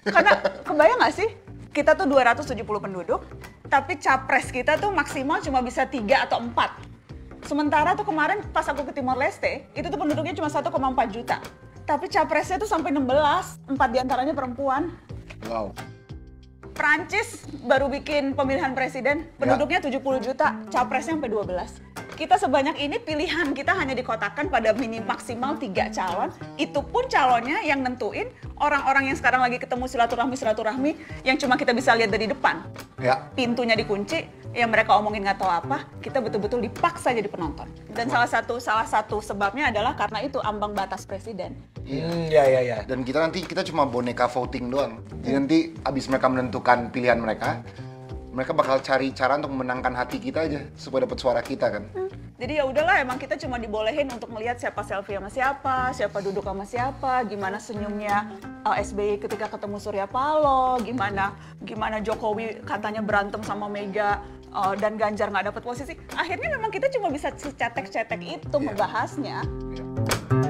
Karena kebayang nggak sih, kita tuh 270 penduduk, tapi capres kita tuh maksimal cuma bisa 3 atau 4. Sementara tuh kemarin pas aku ke Timor Leste, itu tuh penduduknya cuma 1,4 juta. Tapi capresnya tuh sampai 16, 4 diantaranya perempuan. Wow. Prancis baru bikin pemilihan presiden, penduduknya 70 juta, capresnya sampai 12. Kita sebanyak ini pilihan kita hanya dikotakkan pada maksimal 3 calon. Itu pun calonnya yang nentuin orang-orang yang sekarang lagi ketemu silaturahmi yang cuma kita bisa lihat dari depan. Ya. Pintunya dikunci, yang mereka omongin nggak tahu apa, kita betul-betul dipaksa jadi penonton. Dan salah satu sebabnya adalah karena itu ambang batas presiden. Ya. Dan kita cuma boneka voting doang. Jadi nanti abis mereka menentukan pilihan mereka bakal cari cara untuk memenangkan hati kita aja supaya dapat suara kita kan. Jadi ya udahlah, emang kita cuma dibolehin untuk melihat siapa selfie sama siapa duduk sama siapa, gimana senyumnya SBY ketika ketemu Surya Paloh, gimana Jokowi katanya berantem sama Mega dan Ganjar nggak dapat posisi. Akhirnya memang kita cuma bisa cetek-cetek itu membahasnya.